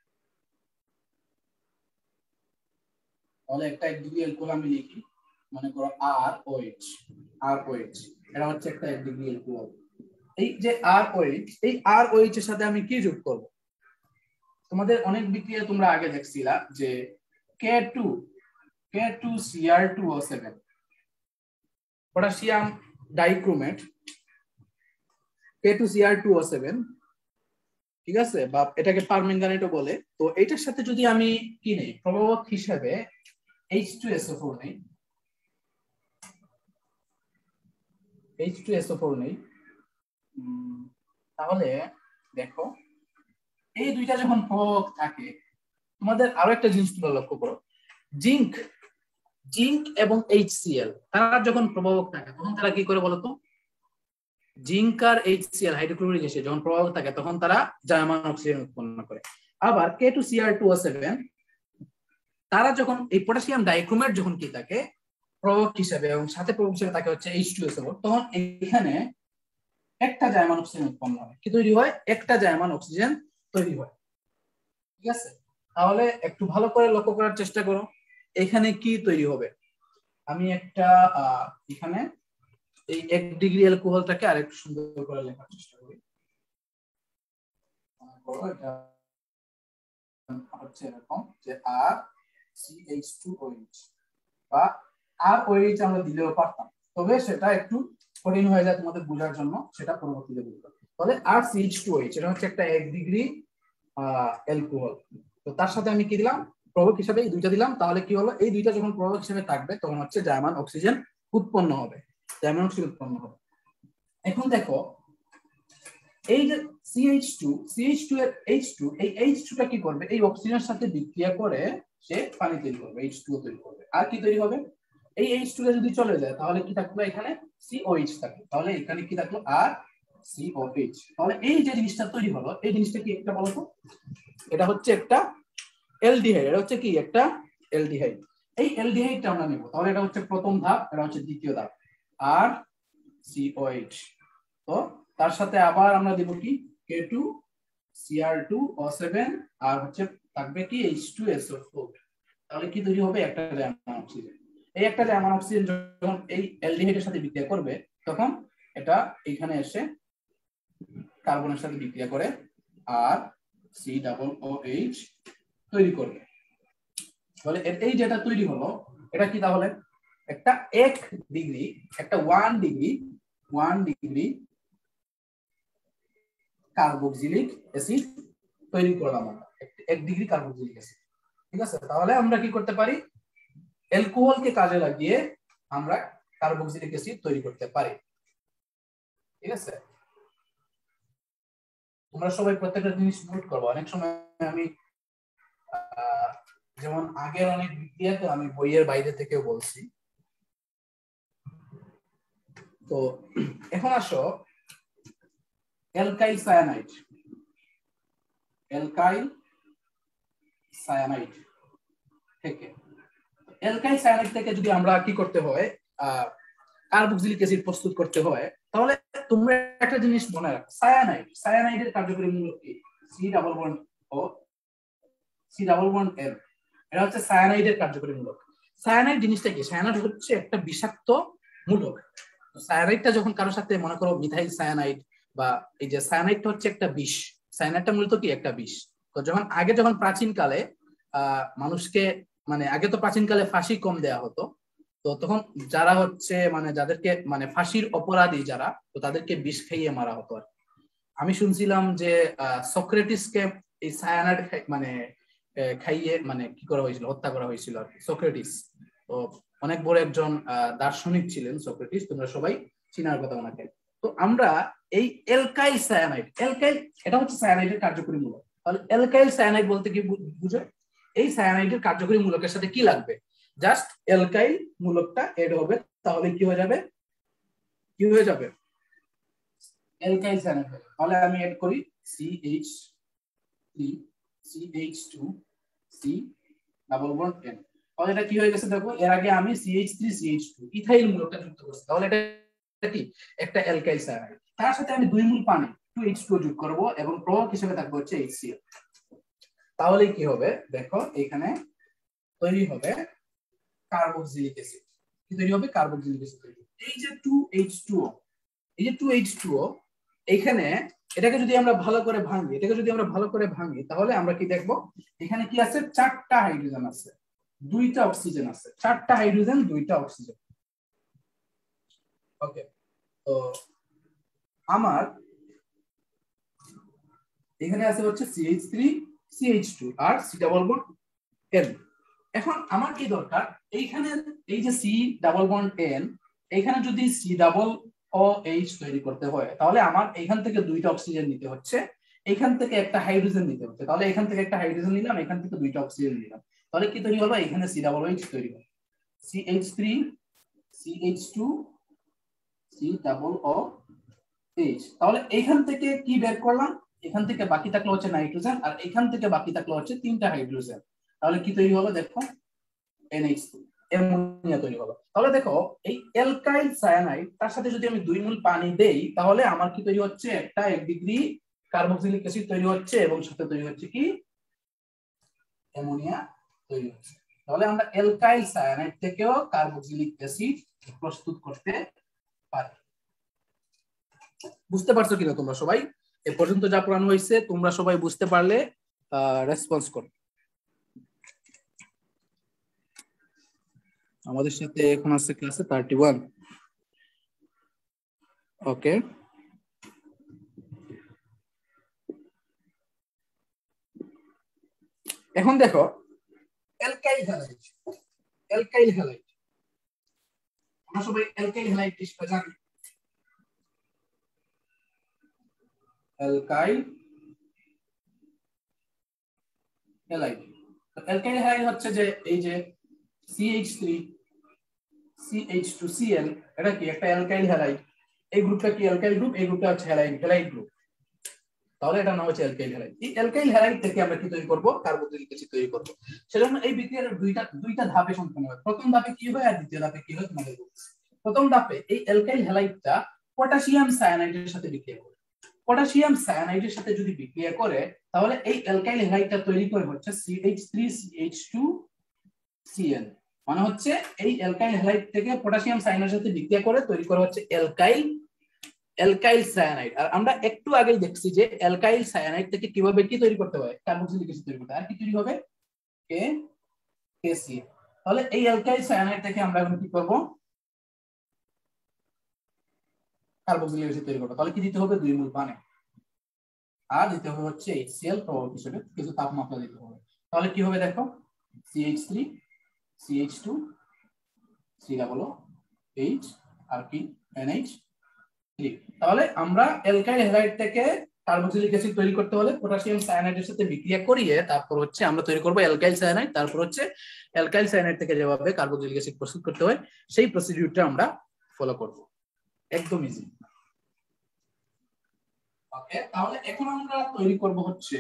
তাহলে একটা 1 ডিগ্রি অ্যালকোহল আমি লিখি, মনে করো ROH, ROH এটা হচ্ছে একটা 1 ডিগ্রি অ্যালকোহল। এই যে ROH, এই ROH এর সাথে আমি কি যোগ করব? তোমাদের অনেক বিক্রিয়া তোমরা আগে দেখছিলা যে K2CR2O7 পটাশিয়াম ডাইক্রোমেট, K2CR2O7, ঠিক আছে, বা এটাকে পারম্যাঙ্গানেটও বলে। তো এটার সাথে যদি আমি কি নেই প্রভাবক হিসেবে H2SO4 নেই, H2SO4 নেই, তাহলে দেখো এই দুইটা যখন প্রভাবক থাকে, তোমাদের আরো একটা জিনিস তোমরা লক্ষ্য করো, জিঙ্ক এবং HCl তারা যখন প্রভাবক থাকে তখন তারা কি করে বলতো? জিঙ্ক আর HCl হাইড্রোক্লোরিক অ্যাসিড যখন প্রভাবক থাকে তখন তারা জার্মান অক্সিজেন উৎপন্ন করে। আবার K2CR2O7 তারা যখন এই পটাশিয়াম ডাইক্রোমেট যখন কি থাকে প্রভাবক হিসেবে এবং সাথে প্রভাবক হিসেবে থাকে হচ্ছে H2SO4, তখন এখানে একটা জার্মান অক্সিজেন উৎপন্ন হয়। কি তৈরি হয়? একটা জার্মান অক্সিজেন তৈরি হয়। ঠিক আছে, তাহলে একটু ভালো করে লক্ষ্য করার চেষ্টা করো এখানে কি তৈরি হবে। আমি একটা এখানে এই 1 ডিগ্রি অ্যালকোহলটাকে আরেকটু সুন্দর করে লেখার চেষ্টা করি। এটা হচ্ছে এরকম যে RCH2OH বা ROH আমরা দিলেও পারতাম, তবে সেটা একটু কঠিন হয়ে যায় তোমাদের বোঝার জন্য, সেটা পরবর্তীতে বলবো। তাহলে RCH2OH এটা হচ্ছে একটা 1 ডিগ্রি অ্যালকোহল। তো তার সাথে আমি কি দিলাম? প্রভাবক হিসেবে এই দুইটা দিলাম। তাহলে কি হলো? এই দুইটা যখন প্রভাবক হিসেবে থাকবে তখন হচ্ছে জার্মান অক্সিজেন উৎপন্ন হবে, জার্মান অক্সিজেন উৎপন্ন হবে। এখন দেখো এই যে CH2 এর H2, এই H2টা কি করবে? এই অক্সিজেনের সাথে বিক্রিয়া করে সে পানি তৈরি করবে, H2O তৈরি করবে। আর কি তৈরি হবে? এই H2 টা যদি চলে যায় তাহলে কি থাকবে? এখানে COH থাকবে। তাহলে এখানে কি থাকলো? আর COH। তাহলে এই যে জিনিসটা তৈরি হলো, এই জিনিসটা কি একটা বলতো? এটা হচ্ছে একটা অ্যালডিহাইড। এটা হচ্ছে কি? একটা অ্যালডিহাইড। এই অ্যালডিহাইডটা আমরা নেব। তাহলে এটা হচ্ছে প্রথম ধাপ, এটা হচ্ছে দ্বিতীয় ধাপ, আর COH। তো তার সাথে আবার আমরা দেব কি? K2CR2O7 আর হচ্ছে থাকবে কি? H2SO4। তাহলে কি তৈরি হবে? একটা জার্মান অক্সিজেন। এই একটা জার্মান অক্সিজেন যখন এই অ্যালডিহাইডের সাথে বিক্রিয়া করবে তখন এটা এখানে এসে কার্বনের সাথে বিক্রিয়া করে আর COOH তৈরি করবে। তাহলে এই যেটা তৈরি হলো এটা কি? তাহলে একটা 1 ডিগ্রি, একটা 1 ডিগ্রি কার্বক্সিলিক অ্যাসিড তৈরি করলাম আমরা, 1 ডিগ্রি কার্বক্সিলিক অ্যাসিড। ঠিক আছে, তাহলে আমরা কি করতে পারি? অ্যালকোহলকে কাজে লাগিয়ে আমরা কার্বক্সিলিক অ্যাসিড তৈরি করতে পারি। ঠিক আছে, তোমরা সবাই প্রত্যেকটা জিনিস নোট করবে। অনেক সময় আমি যেমন আগের অনেক বিক্রিয়াতে আমি বইয়ের বাইরে থেকেও বলছি। তো এখন আসো অ্যালকাইল সায়ানাইড। থেকে যদি আমরা কি করতে হয়, কার্বক্সিলিক অ্যাসিড প্রস্তুত করতে হয়, তাহলে তোমরা একটা জিনিস মনে রাখো, সায়ানাইডের কার্যকরী মূলক কি? C double bond L। এটা হচ্ছে সায়ানাইডের কার্যকরী মূলক। সায়ানাইড জিনিসটা কি? সায়ানাইড হচ্ছে একটা বিষাক্ত মূলক। সায়ানাইডটা যখন কারোর সাথে মনে করো মিথাইল সায়ানাইড বা এই যে সায়ানাইডটা হচ্ছে একটা বিষ, সায়ানাইডটা মূলত কি একটা বিষ। তো যখন প্রাচীন কালে মানুষকে মানে আগে তো প্রাচীন কালে ফাঁসি কম দেয়া হতো, তো তখন যারা হচ্ছে মানে যাদেরকে মানে ফাঁসির অপরাধী যারা, তো তাদেরকে বিষ খাইয়ে মারা হতো আর। আমি শুনছিলাম যে সক্রেটিসকে এই সায়ানাইড মানে খাইয়ে মানে কি করা হয়েছিল, হত্যা করা হয়েছিল আর কি। সক্রেটিস তো অনেক বড় একজন দার্শনিক ছিলেন সক্রেটিস, তোমরা সবাই চিনার কথা ওনাকে। তো আমরা এই অ্যালকাইল সায়ানাইড, অ্যালকাইল এটা হচ্ছে সায়ানাইডের কার্যকরী মূলক। তাহলে অ্যালকাইল সায়ানাইড বলতে কি বুঝো? এই সায়ানাইডের কার্যকরী মূলকের সাথে কি লাগবে? জাস্ট অ্যালকাইল মূলকটা এড হবে, তাহলে কি হয়ে যাবে? কি হয়ে যাবে? Alkyl cyanide. তাহলে আমি এড করি CH3 CH2 C double bond N। তাহলে এটা কি হয়ে গেছে দেখো, এর আগে আমি CH3 CH2 ইথাইল মূলকটা যুক্ত করছি, তাহলে এটা কি একটা অ্যালকাইল সায়ানাইড। তার সাথে আমি 2 মোল পানি 2H2 যোগ করব এবং প্রভাবক হিসেবে থাকবে হচ্ছে HCl। তাহলে কি হবে দেখো, এখানে তৈরি হবে কার্বক্সিলিক অ্যাসিড। কি তৈরি হবে? কার্বক্সিলিক অ্যাসিড তৈরি হবে। এই যে 2H2O, এই যে 2H2O, এখানে এটাকে যদি আমরা ভালো করে ভাঙি, তাহলে আমরা কি দেখব? এখানে কি আছে? 4টা হাইড্রোজেন আছে, 2টা অক্সিজেন আছে। 4টা হাইড্রোজেন, 2টা অক্সিজেন। ওকে, তো আমার এখানে আছে হচ্ছে CH3 CH2 আর C ডাবল বন্ড N। এখন আমার কি দরকার? এইখানে এই যে C ডাবল বন্ড N, এখানে যদি C ডাবল OH তৈরি করতে হয়, তাহলে আমার এখান থেকে 2টা অক্সিজেন নিতে হচ্ছে, এখান থেকে একটা হাইড্রোজেন নিতে হচ্ছে। তাহলে এখান থেকে একটা হাইড্রোজেন নিলাম, এখান থেকে 2টা অক্সিজেন নিলাম, তাহলে কি তৈরি হলো? এখানে C ডাবল OH তৈরি হবে, CH3 CH2 C double OH। তাহলে এখান থেকে কি বের করলাম? এখান থেকে বাকি থাকলো হচ্ছে নাইট্রোজেন, আর এখান থেকে বাকি থাকলো হচ্ছে 3টা হাইড্রোজেন। তাহলে কি তৈরি হলো দেখো? NH2, অ্যামোনিয়া তৈরি হলো। তাহলে দেখো, এই অ্যালকাইল সায়ানাইড তার সাথে যদি আমি 2 মোল পানি দেই, তাহলে আমার কি তৈরি হচ্ছে? একটা 1 ডিগ্রি কার্বক্সিলিক অ্যাসিড তৈরি হচ্ছে এবং সাথে তৈরি হচ্ছে কি? অ্যামোনিয়া তৈরি হচ্ছে। তাহলে আমরা অ্যালকাইল সায়ানাইড থেকেও কার্বক্সিলিক অ্যাসিড প্রস্তুত করতে পারি। বুঝতে পারছো কিনা তোমরা সবাই? এ পর্যন্ত যা পড়ানো হয়েছে তোমরা সবাই বুঝতে পারলে রেসপন্স করো। আমাদের সাথে এখন আছে ক্লাসে 31। ওকে, এখন দেখো অ্যালকাইল হ্যালাইড। অ্যালকাইল হ্যালাইড আমরা সবাই অ্যালকাইল হ্যালাইড জিনিসটা জানি। অ্যালকাইল হ্যালাইড, অ্যালকাইল হ্যালাইড হচ্ছে যে এই যে CH3 CH2Cl, এটা কি একটা অ্যালকাইল হ্যালাইড। এই গ্রুপটা কি অ্যালকাইল গ্রুপ, এই গ্রুপটা হচ্ছে হ্যালাইড গ্রুপ। তাহলে এটা নাম হচ্ছে অ্যালকাইল হ্যালাইড। এই অ্যালকাইল হ্যালাইড থেকে আমরা কি তৈরি করব? কার্বক্সিলিক অ্যাসিড তৈরি করব। সেজন্য এই বিক্রিয়ার দুইটা ধাপে সম্পন্ন হয়। প্রথম ধাপে কি হয় আর দ্বিতীয় ধাপে কি হয় তোমাদের বলছি। প্রথম ধাপে এই অ্যালকাইল হ্যালাইডটা পটাশিয়াম সায়ানাইডের সাথে বিক্রিয়া করে। পটাশিয়াম সায়ানাইডের সাথে যদি বিক্রিয়া করে, তাহলে এই অ্যালকাইল হ্যালাইডটা তৈরি করে হচ্ছে CH3 CH2Cl। মানে হচ্ছে এই অ্যালকাইল হ্যালাইড থেকে পটাশিয়াম সায়ানাইডের সাথে বিক্রিয়া করে তৈরি করা হচ্ছে অ্যালকাইল সায়ানাইড। আর আমরা একটু আগেই দেখছি যে অ্যালকাইল সায়ানাইড থেকে কিভাবে কি তৈরি করতে হয়? কার্বক্সিলিক অ্যাসিড তৈরি করতে হয়। আর কি তৈরি হবে? KCl। তাহলে এই অ্যালকাইল সায়ানাইড থেকে আমরা এখন কি করব? কার্বক্সিলিক অ্যাসিড তৈরি করব। তাহলে কি দিতে হবে? 2 মোল পানি, আর দিতে হবে হচ্ছে HCl প্রভাবক হিসেবে, কিছু তাপমাত্রা দিতে হবে। তাহলে কি হবে দেখো? CH3 CH2 C double OH আর কি NH3। তাহলে আমরা অ্যালকাইল হ্যালাইড থেকে কার্বক্সিলিক অ্যাসিড তৈরি করতে হলে পটাশিয়াম সায়ানাইডের সাথে বিক্রিয়া করিয়ে তারপর হচ্ছে আমরা তৈরি করব অ্যালকাইল সায়ানাইড। তারপর হচ্ছে অ্যালকাইল সায়ানাইড থেকে যেভাবে কার্বক্সিলিক অ্যাসিড প্রস্তুত করতে হয় সেই প্রসিডিউরটা আমরা ফলো করব। একদম ইজি। ওকে, তাহলে এখন আমরা তৈরি করব হচ্ছে,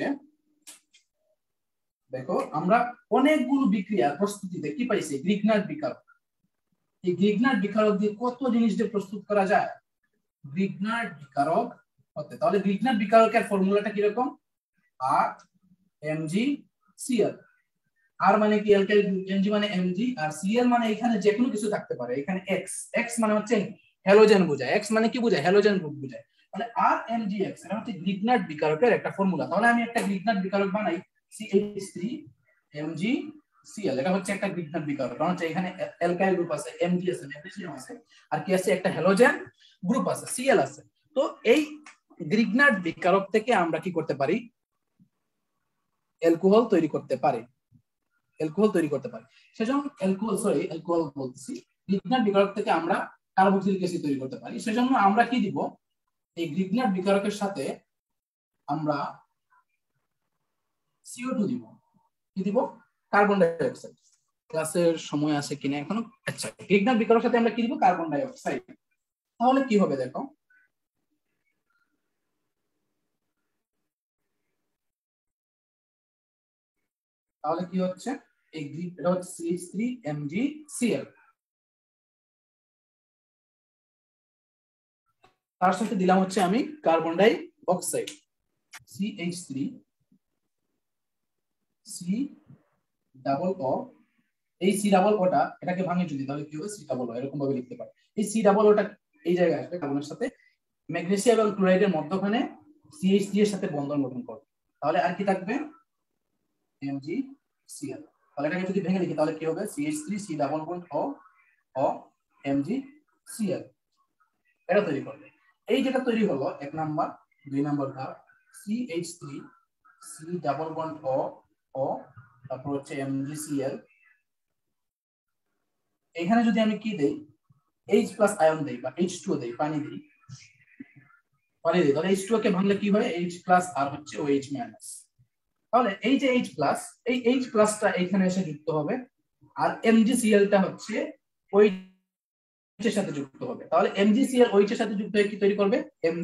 দেখো আমরা অনেকগুলো বিক্রিয়া প্রস্তুতিতে কি পাইছি? গ্রিগনার্ড বিকারক। এই গ্রিগনার্ড বিকারক দিয়ে কত জিনিস দিয়ে প্রস্তুত করা যায়? গ্রিগনার্ড বিকারক হতে, তাহলে গ্রিগনার্ড বিকারকের ফর্মুলাটা কি রকম? RMgCl। আর মানে কি অ্যালকাইল গ্রুপ, এমজি মানে এমজি, আর সিএল মানে এখানে যে কোনো কিছু থাকতে পারে। এখানে এক্স, এক্স মানে হচ্ছে হ্যালোজেন বোঝায়। এক্স মানে কি বোঝায়? হ্যালোজেন গ্রুপ বোঝায়। তাহলে আর এমজি এক্স এটা হচ্ছে গ্রিগনার্ড বিকারকের একটা ফর্মুলা। তাহলে আমি একটা গ্রিগনার্ড বিকারক বানাই, CH3 এমজি সিএল। এটা হচ্ছে একটা গ্রিগনার্ড বিকারক, কারণ হচ্ছে এখানে অ্যালকাইল গ্রুপ আছে, এমজি আছে, ম্যাগনেসিয়াম আছে, আর কি আছে? একটা হ্যালোজেন গ্রুপ আছে, সিএল আছে। তো এই গ্রিগনার্ড বিকারক থেকে আমরা কি করতে পারি? অ্যালকোহল তৈরি করতে পারি, অ্যালকোহল তৈরি করতে পারি। সেজন্য অ্যালকোহল বলছি, গ্রিগনার্ড বিকারক থেকে আমরা কার্বক্সিলিক অ্যাসিড তৈরি করতে পারি। সেজন্য আমরা কি দিব? এই গ্রিগনার্ড বিকারকের সাথে আমরা CO2 দিব। কি দিব? Carbon dioxide. ক্লাসের সময় আছে কিনা এখনো? আচ্ছা, গ্রিগনার্ড বিকারকের সাথে আমরা কি দিব? Carbon dioxide. তাহলে কি হবে দেখো, তাহলে কি হচ্ছে? এই এটা হচ্ছে CH3MgCl, তার সাথে দিলাম হচ্ছে আমি carbon dioxide, CH3C double O. এই সি ডাবল ওটা এটাকে ভাঙে যদি, তাহলে কি হবে? সি ডাবল ও, এরকম ভাবে লিখতে পারি। এই সি ডাবল ওটা এই জায়গায় আসবে, কার্বনের সাথে ম্যাগনেসিয়াম এবং ক্লোরাইডের মধ্যখানে CH3 এর সাথে বন্ধন গঠন করবে। তাহলে আর কি থাকবে? MgCl। তাহলে এটাকে যদি ভেঙে লিখি তাহলে কি হবে? CH3C ডাবল বন্ড ও MgCl, এটা তৈরি করবে। এই যেটা তৈরি হলো 1 নাম্বার, 2 নাম্বার ধাপ, CH3C ডাবল বন্ড ও তারপর হচ্ছে MgCl। এখানে যদি আমি কি দেই? H প্লাস আয়ন দেই বা H2 দেই, পানি দেই, তাহলে H2 কে ভাঙলে কি হয়? H প্লাস আর হচ্ছে OH মাইনাস। তাহলে এই যে H প্লাস, এই H প্লাসটা এখানে এসে যুক্ত হবে, আর MgCl টা হচ্ছে OH এর সাথে যুক্ত হবে। তাহলে MgCl OH এর সাথে যুক্ত হয়ে কি তৈরি করবে?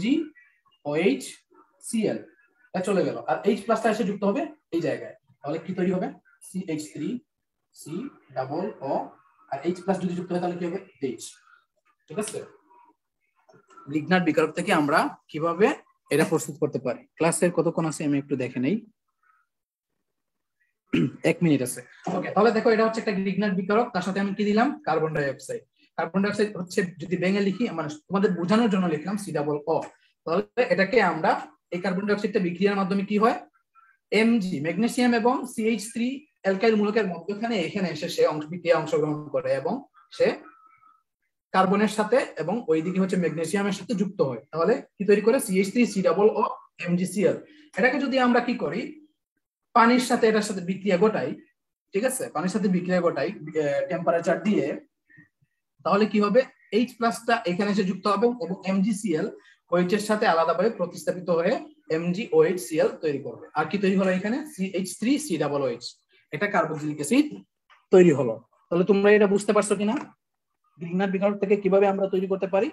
MgOHCl, এটা চলে গেল। আর H প্লাসটা এসে যুক্ত হবে এই জায়গায়, তাহলে কি তৈরি হবে? CH3C ডাবল ও, আর H প্লাস যদি যুক্ত হয় তাহলে কি হবে? H। ঠিক আছে? গ্রিগনার্ড বিকারক থেকে আমরা কিভাবে এটা প্রস্তুত করতে পারি? ক্লাসের কতক্ষণ আছে আমি একটু দেখে নেই। 1 মিনিট আছে। ওকে, তাহলে দেখো এটা হচ্ছে একটা গ্রিগনার্ড বিকারক, তার সাথে আমি কি দিলাম? Carbon dioxide. Carbon dioxide হচ্ছে যদি ভেঙে লিখি, মানে তোমাদের বোঝানোর জন্য লিখলাম সি ডাবল ও। তাহলে এটাকে আমরা এই কার্বন ডাই অক্সাইডটা বিক্রিয়ার মাধ্যমে কি হয়? এমজি ম্যাগনেসিয়াম এবং CH3 অ্যালকাইল মূলকের মধ্যখানে এখানে এসে সে বিক্রিয়া অংশগ্রহণ করে এবং সে কার্বনের সাথে এবং ওইদিকে হচ্ছে ম্যাগনেসিয়ামের সাথে যুক্ত হয়। তাহলে কি তৈরি করে? CH3C ডাবল ও MgCl। এটাকে যদি আমরা কি করি? পানির সাথে এটার সাথে বিক্রিয়া ঘটাই, ঠিক আছে? পানির সাথে বিক্রিয়া ঘটাই টেম্পারেচার দিয়ে, তাহলে কি হবে? H প্লাসটা এখানে এসে যুক্ত হবে এবং MgCl OH এর সাথে আলাদাভাবে প্রতিস্থাপিত হয়ে MgOHCl তৈরি করবে। আর কি তৈরি হলো এখানে? CH3C ডাবল OH, এটা কার্বক্সিলিক অ্যাসিড তৈরি হলো। তাহলে তোমরা এটা বুঝতে পারছো কিনা গ্রিগনার্ড বিকারক থেকে কিভাবে আমরা তৈরি করতে পারি?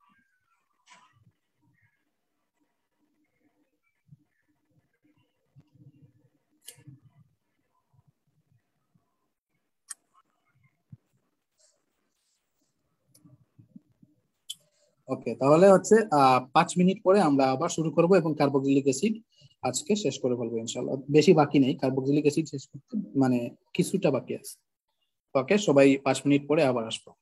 ওকে, তাহলে হচ্ছে 5 মিনিট পরে আমরা আবার শুরু করব এবং কার্বক্সিলিক অ্যাসিড আজকে শেষ করে ফেলবো ইনশাআল্লাহ। বেশি বাকি নেই, কার্বক্সিলিক অ্যাসিড শেষ করতে মানে কিছুটা বাকি আছে। ওকে, সবাই 5 মিনিট পরে আবার আসবো।